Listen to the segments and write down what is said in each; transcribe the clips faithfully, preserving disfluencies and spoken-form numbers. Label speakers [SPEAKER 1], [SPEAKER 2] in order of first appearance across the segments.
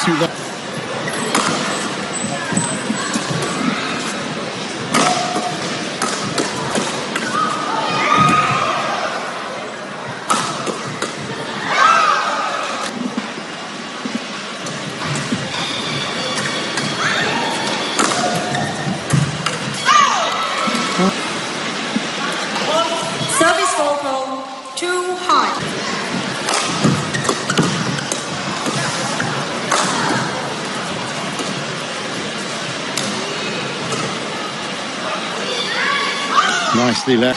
[SPEAKER 1] too low.
[SPEAKER 2] Service vocal too high.
[SPEAKER 1] Nicely left.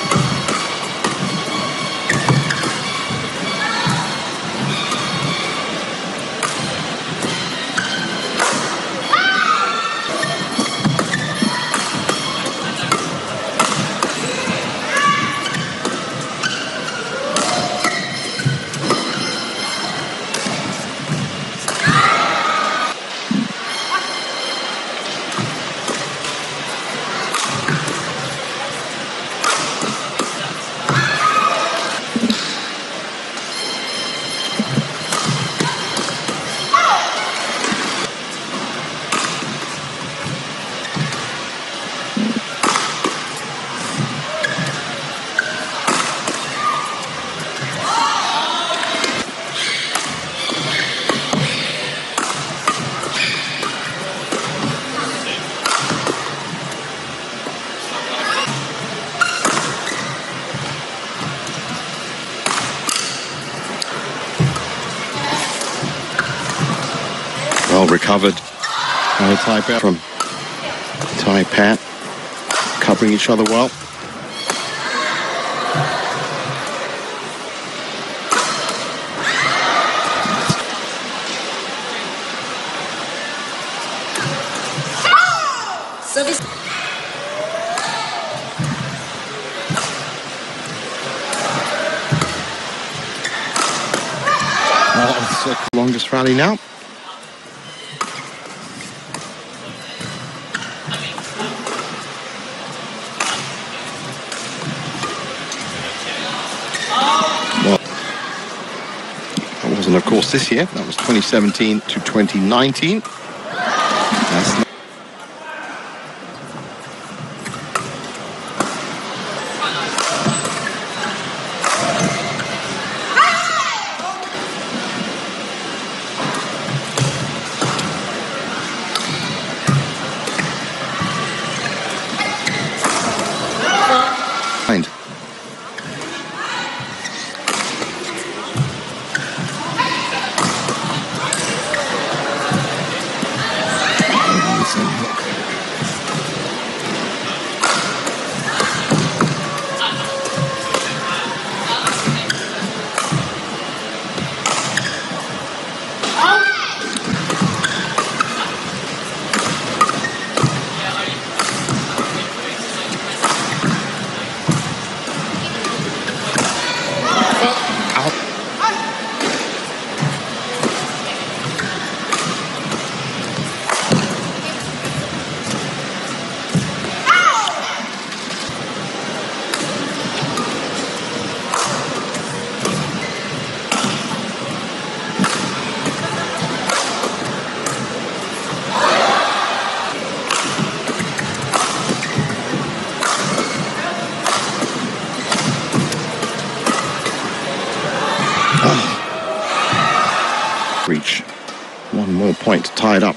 [SPEAKER 1] Well recovered. And Thai Pat from Thai Pat, covering each other well.
[SPEAKER 2] Service.
[SPEAKER 1] Oh, it's the longest rally now. Well, that wasn't, of course, this year. That was twenty seventeen to twenty nineteen. That's not mind. Reach. One more point tied up.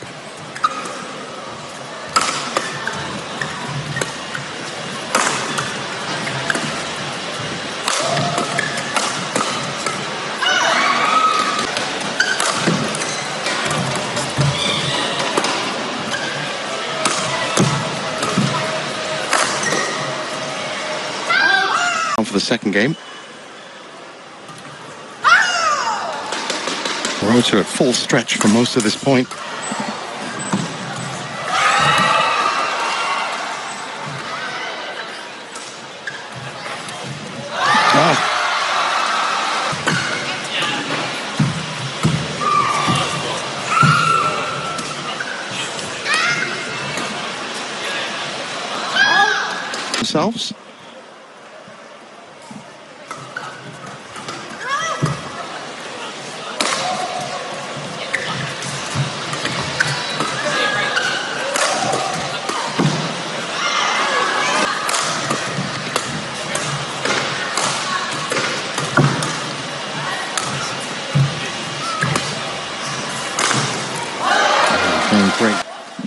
[SPEAKER 1] For the second game. Hirota at full stretch for most of this point. Oh. Themselves. Playing great.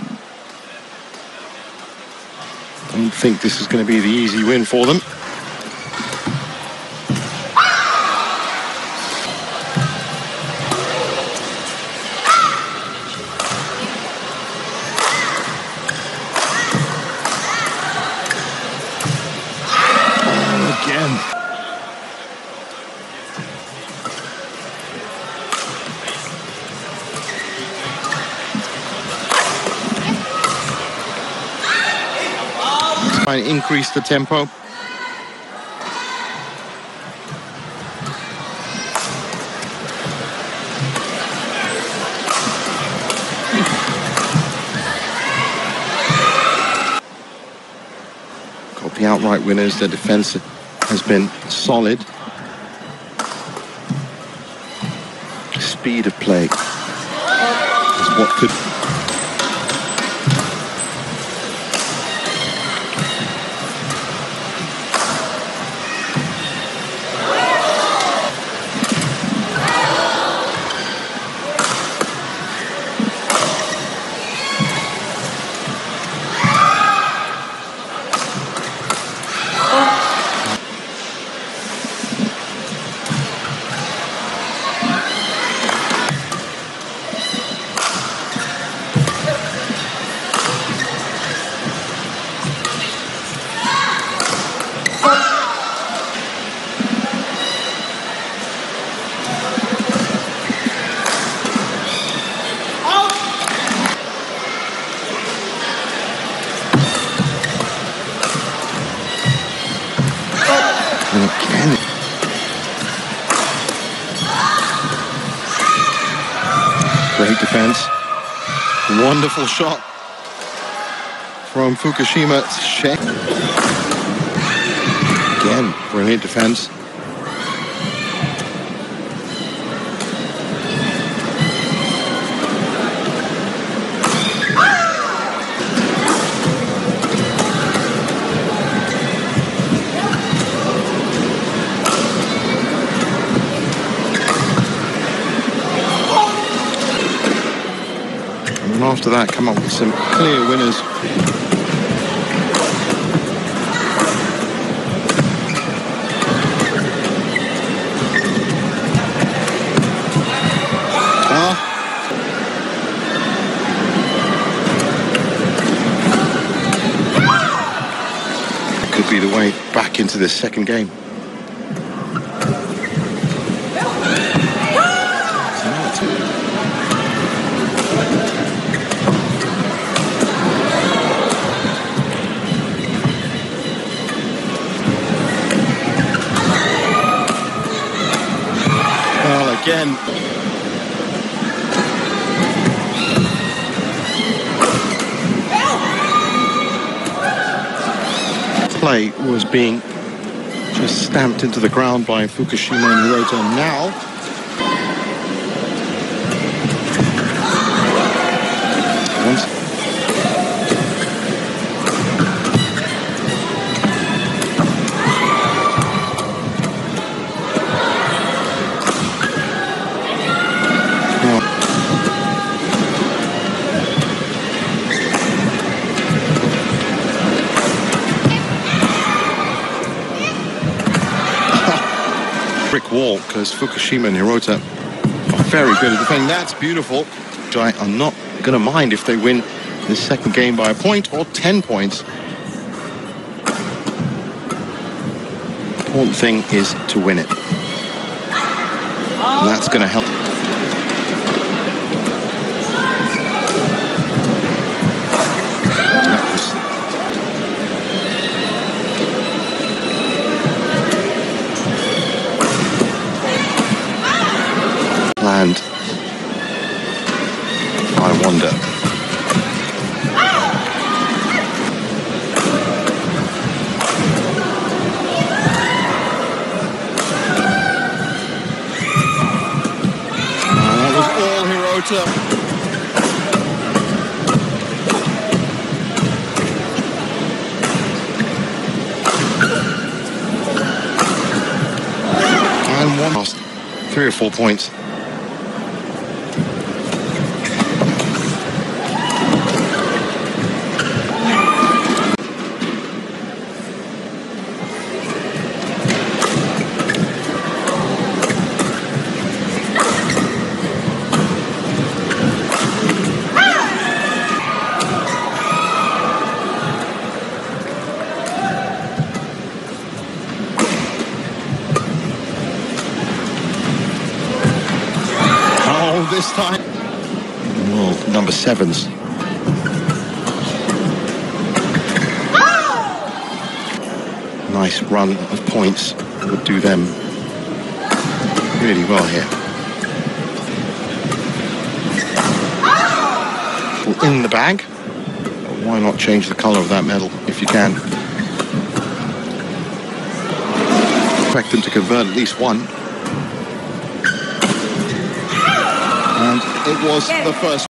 [SPEAKER 1] Don't think this is going to be the easy win for them. Again. Try and increase the tempo. Got the outright winners. Their defense has been solid. Speed of play is what could. And again. Great defense. Wonderful shot from Fukushima. Check. Again, brilliant defense. And after that, come up with some clear winners. Ah. Could be the way back into this second game. Again. Play was being just stamped into the ground by Fukushima and Hirota now. Once brick wall, because Fukushima and Hirota are very good at defending. That's beautiful. I am not going to mind if they win this second game by a point or ten points. Important thing is to win it. And that's going to help. And I wonder. Oh, that was all Hirota. And one lost three or four points. Well, number sevens. Nice run of points would do them really well here. In the bag. Why not change the color of that medal if you can? Expect them to convert at least one. And it was the first.